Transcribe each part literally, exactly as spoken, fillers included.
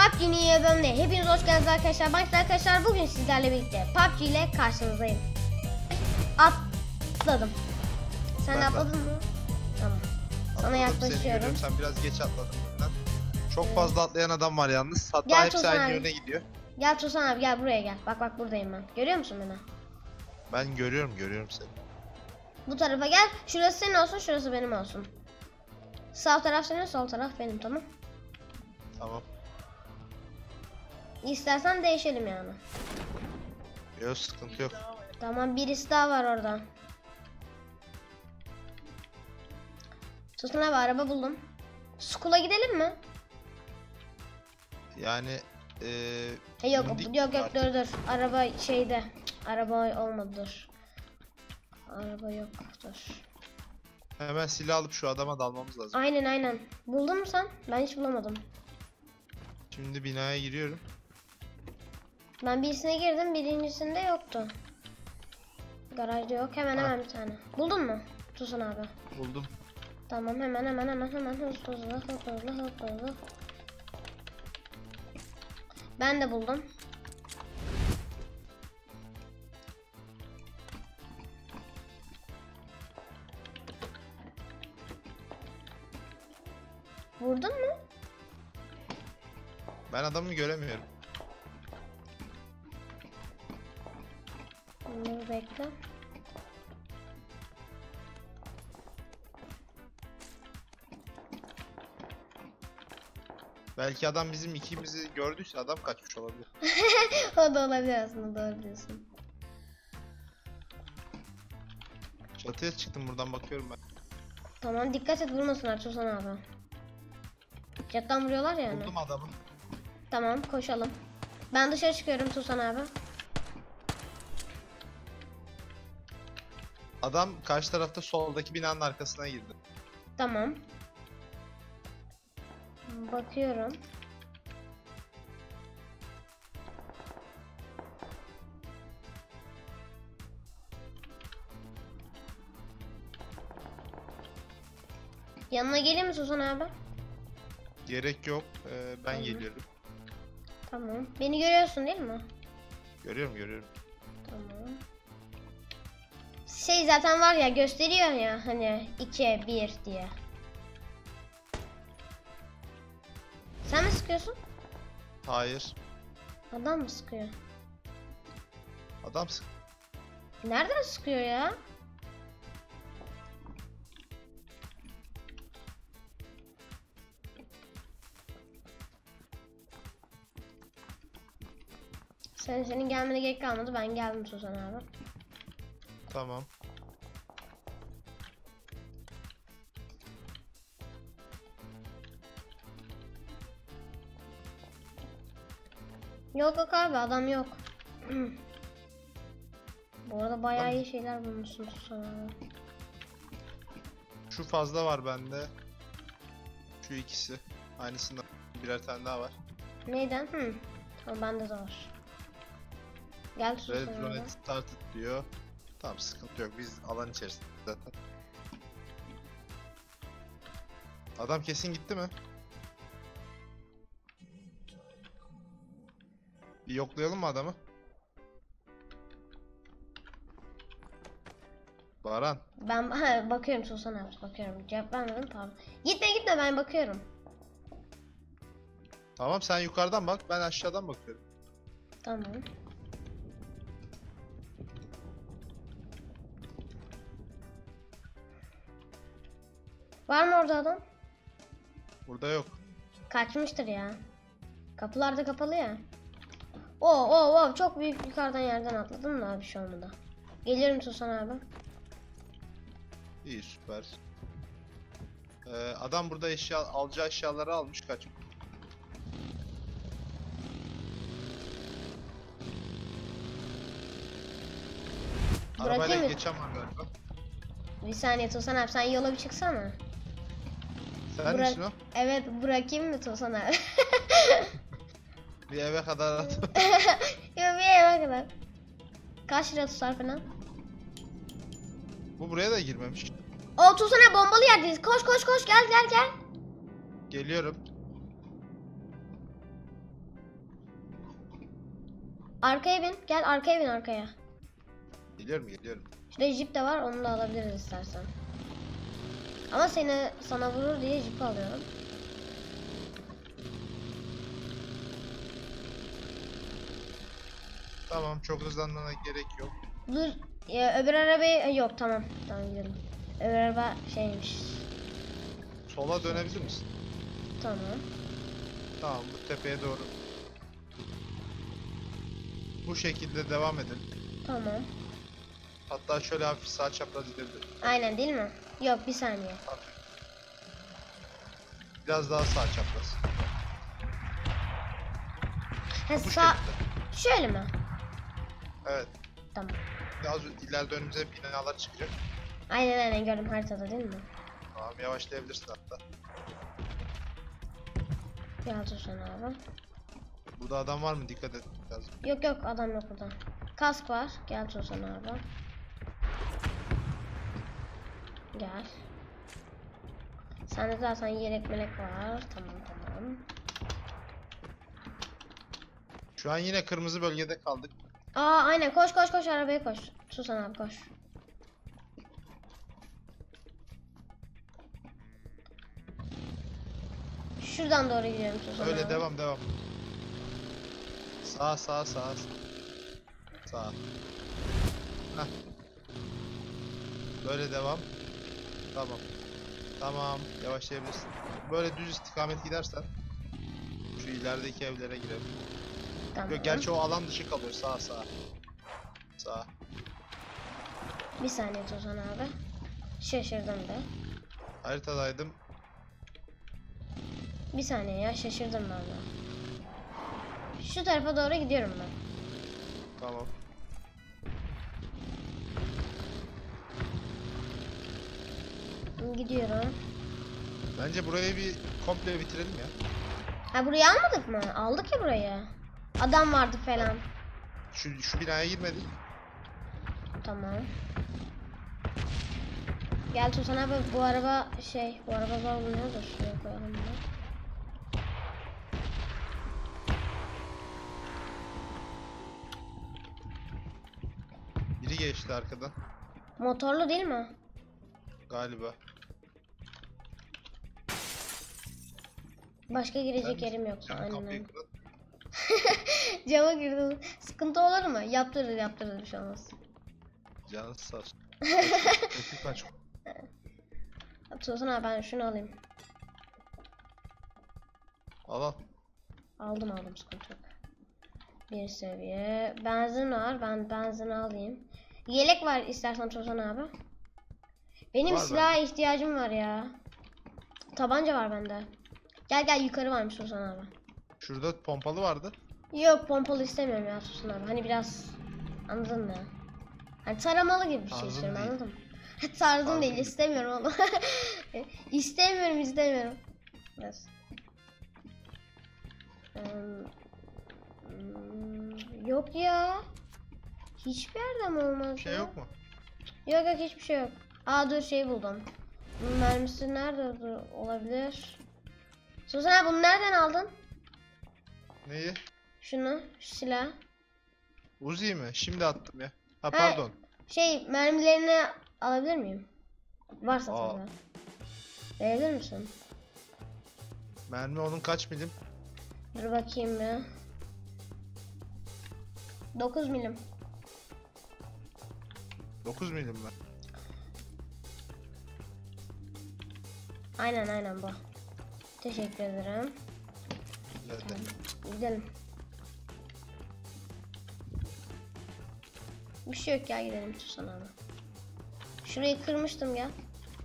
P U B G'nin yeni bölümüne hepiniz hoş geldiniz arkadaşlar. Ben arkadaşlar bugün sizlerle birlikte P U B G ile karşınızdayım. Atladım. Sen de atladın mı? Tamam. Sana yaklaşıyorum. Sen biraz geç atladın. Çok evet. Fazla atlayan adam var yalnız. Hatta gel hepsi aynı yöne gidiyor. Gel Tuğsan abi, gel buraya gel. Bak bak buradayım ben. Görüyor musun beni? Ben görüyorum görüyorum seni. Bu tarafa gel. Şurası senin olsun, şurası benim olsun. Sağ taraf senin, sol taraf benim, tamam? Tamam. İstersen değişelim yani. Yok, sıkıntı yok. Tamam, birisi daha var orada. Tuğsan abi, araba buldum. School'a gidelim mi? Yani ee, e yok yok yok dur dur. Araba şeyde. Cık, araba olmadı, dur. Araba yok, dur. Hemen silah alıp şu adama dalmamız lazım. Aynen aynen. Buldun mu sen? Ben hiç bulamadım. Şimdi binaya giriyorum. Ben birisine girdim, birincisinde yoktu. Garajda yok. Hemen ha. hemen bir tane. Buldun mu? Tuğsan abi. Buldum. Tamam, hemen hemen hemen hemen hızlı hızlı hızlı hızlı hızlı. Ben de buldum. Vurdun mu? Ben adamı göremiyorum. Dur bekle. Belki adam bizim ikimizi gördüyse adam kaçmış olabilir. O da olabilir aslında, doğru diyorsun. Çatıya çıktım, buradan bakıyorum ben. Tamam, dikkat et, vurmasınlar Tuğsan abi. Çattan vuruyorlar yani. Buldum adamı. Tamam, koşalım. Ben dışarı çıkıyorum Tuğsan abi. Adam karşı tarafta soldaki binanın arkasına girdi. Tamam. Bakıyorum. Yanına geleyim mi Tuğsan abi? Gerek yok. Ee, ben Tamam. geliyorum. Tamam. Beni görüyorsun değil mi? Görüyorum görüyorum. Tamam. Şey zaten var ya, gösteriyor ya hani iki bir diye. Sen mi sıkıyorsun? Hayır. Adam mı sıkıyor? Adam sık. Nereden sıkıyor ya? Sen, senin gelmene gerek kalmadı, ben geldim Tuğsan abi. Tamam. Yok yok abi, adam yok. Bu arada bayağı iyi şeyler bulmuşsun Tuğsan abi. Şu fazla var bende. Şu ikisi. Aynısından birer tane daha var. Neyden? Hı. Ama bende de var. Gel Tuğsan abi. Red Ronet started diyor. Tamam, sıkıntı yok. Biz alan içerisinde zaten. Adam kesin gitti mi? Bir yoklayalım mı adamı? Baran. Ben ha, bakıyorum Tuğsan abi, bakıyorum. Cevap vermedim, pardon. Gitme gitme, ben bakıyorum. Tamam, sen yukarıdan bak, ben aşağıdan bakıyorum. Tamam. Var mı orada adam? Burada yok. Kaçmıştır ya. Kapılar da kapalı ya. Oo oo oo, çok büyük yukarıdan yerden atladım da bir şey olmadı. Gelirim Tuğsan abi. İyi, süper. Ee, adam burada eşya alacağı eşyaları almış, kaç. Arabayla mı? geçen var galiba. Bir saniye Tuğsan abi, sen yola bir çıksana. Sen Bırak... misin o? Evet, bırakayım mı Tuğsan abi? Bir eve kadar at. Yok, bir eve kadar. Kaç lira tutar falan? Bu buraya da girmemiş. O Tuğsan abi, bombalı yerdeyiz. Koş koş koş, gel gel gel. Geliyorum. Arkaya bin. Gel arkaya bin arkaya. Geliyorum geliyorum. Şurada jip de var. Onu da alabiliriz istersen. Ama seni sana vurur diye jip alıyorum. Tamam, çok hızlanmana gerek yok. Dur. Ya, öbür arabayı yok tamam. Tamam gidelim. Öbür araba şeymiş. Sola dönebilir misin? Tamam. Tamam, bu tepeye doğru. Bu şekilde devam edelim. Tamam. Hatta şöyle hafif sağ çapraz gidebilir. Aynen değil mi? Yok bir saniye. Hafif. Biraz daha sağ çapraz. Ha, Bu sağ... şekilde. Şöyle mi? Evet. Tamam. Biraz ileride önümüze binalar çıkacak. Aynen aynen gördüm haritada değil mi? Tamam, yavaşlayabilirsin hatta. Gel dur sen abi. Burada adam var mı? Dikkat et lazım. Yok yok adam yok burada. Kask var. Gel dur sen abi. Gel. Sende zaten yelek melek var. Tamam tamam. Şu an yine kırmızı bölgede kaldık. Aa aynen koş koş koş arabaya koş. Susan abi koş. Şuradan doğru gidiyorum Susan Öyle abi. devam devam. Sağ sağ sağ. Sağ. Heh. Böyle devam. Tamam. Tamam, yavaşlayabilirsin. Böyle düz istikamet gidersen şu ilerideki evlere girelim. Tamam. Yok, gerçi o alan dışı kalıyor. Sağ sağ. Sağ. Bir saniye Susan abi. Şaşırdım da. Haritadaydım. Bir saniye ya şaşırdım ben de. Şu tarafa doğru gidiyorum ben. Tamam. Gidiyorum. Bence burayı bir komple bitirelim ya. Ha burayı almadık mı? Aldık ya burayı. Adam vardı falan. Şu şu binaya girmedik. Tamam. Gel Tuğsan abi bu araba şey bu araba zor bulunuyor da şuraya koyalım bunu. Biri geçti arkadan. Motorlu değil mi? Galiba. Başka girecek Sen yerim yoksa cam aynen kapıyı öyle. kırın. Cama girdim. Sıkıntı olur mu? Yaptırır yaptırır bir şey olmaz. Canı sağ olsun. Öpü kaç. Tuğsan abi ben şunu alayım. Al al. Aldım aldım sıkıntı yok. Bir seviye. Benzin var. Ben benzin alayım. Yelek var istersen Tuğsan abi. Benim Var silaha bende. ihtiyacım var ya. Tabanca var bende. Gel gel yukarı varmış Tuğsan abi. Şurada pompalı vardı. Yok pompalı istemiyorum ya Tuğsan abi. Hani biraz anladın mı? Hani taramalı gibi bir şey Tarzın istiyorum değil. anladın mı? Tarzım Tarzın değil değil. istemiyorum onu. istemiyorum istemiyorum. Biraz. Hmm, hmm, yok ya. Hiçbir yerde mi olmaz Bir şey ya? yok mu? Yok yok hiçbir şey yok. Aa dur şey buldum. Bunun mermisi nerede dur- olabilir? Suzan abi bunu nereden aldın? Neyi? Şunu, şu silah. Uzi mi? Şimdi attım ya. Ha Ha, pardon. Şey mermilerini alabilir miyim? Varsa Aa. tabii. Verebilir misin? Mermi onun kaç milim? Dur bakayım bir. dokuz milim. dokuz milim mi? Aynen aynen bu. Teşekkür ederim. Nerede? Gidelim. Bir şey yok ya gidelim Tuğsan abi. Şurayı kırmıştım ya.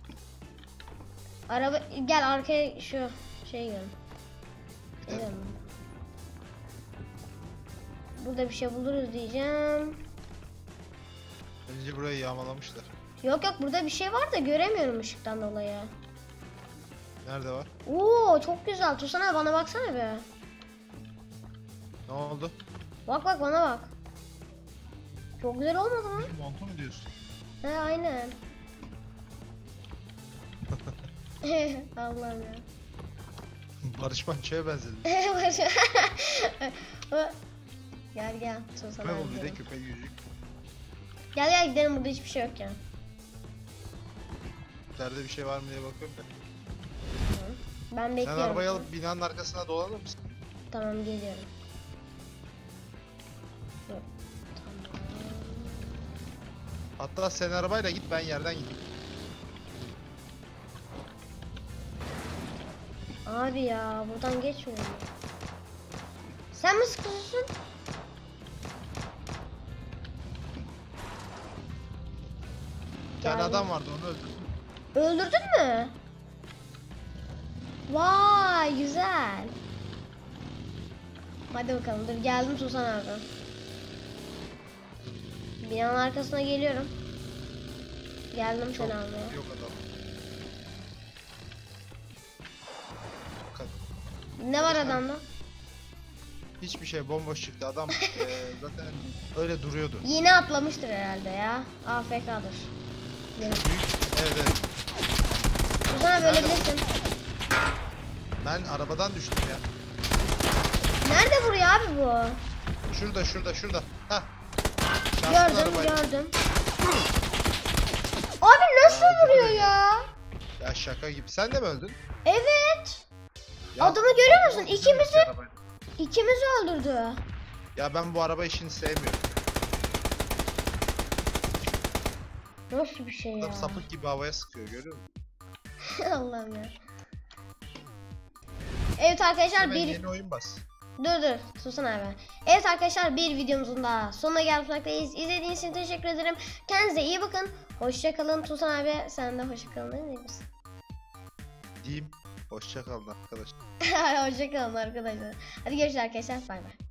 Araba gel arkaya şu şey gidelim. Gidelim. Gidelim. Burada bir şey buluruz diyeceğim. Bence burayı yağmalamışlar. Yok yok burada bir şey var da göremiyorum ışıktan dolayı. Nerede var? Oo çok güzel. Tuğsan abi bana baksana be. Ne oldu? Bak bak bana bak. Çok güzel olmadı mı? Montu mu diyorsun? He aynen. Allah'ım ya. Barış Manço'ya benzedi. Gel gel. Susan Ne abi oldu bir de gidelim. köpek yüzük. Gel gel gidelim, burada hiçbir şey yok ya. İçeride bir şey var mı diye bakıyorum da. Ben Sen bekliyorum. arabayı alıp binanın arkasına dolanır mısın? Tamam geliyorum. Yok, tamam. Hatta sen arabayla git, ben yerden gideyim. Abi ya buradan geçmiyor mu? Sen mi sıkıyorsun? Bir tane Geldim. adam vardı, onu öldürdüm. Öldürdün mü? Vay güzel. Hadi bakalım, dur geldim Susan abi. Binanın arkasına geliyorum. Geldim Çok seni almaya. yok adam. Bakın, Ne var Sen- adamda? hiçbir şey, bomboş çıktı adam. eee, zaten öyle duruyordu. Yine atlamıştır herhalde ya. A F K'dır. Büyük, evet evet. Susan abi Nerede ölebilirsin. Ben arabadan düştüm ya. Nerede vuruyor abi bu? Şurada şurada şurada. Hah. Çarptın Gördüm arabayı. gördüm. Abi nasıl Ya, vuruyor ya? Ya şaka gibi. Sen de mi öldün? Evet. Ya, Adamı görüyor musun? bizim İkimizi iki arabayla. ikimizi öldürdü. Ya ben bu araba işini sevmiyorum. Nasıl bir şey ya? Adam sapık gibi havaya sıkıyor, görüyor musun? Allah'ım ya. Evet arkadaşlar Hemen bir yeni oyun bas. dur dur susun abi. Evet arkadaşlar bir videomuzun daha sonuna gelmektayız. İzlediğiniz için teşekkür ederim. Kendinize iyi bakın. Hoşça kalın. Tusan abi sen de hoşça kalın değil misin? Diyeyim. Hoşça kalın arkadaşlar. Hoşça kalın arkadaşlar. Hadi görüşürüz arkadaşlar. Bay bay.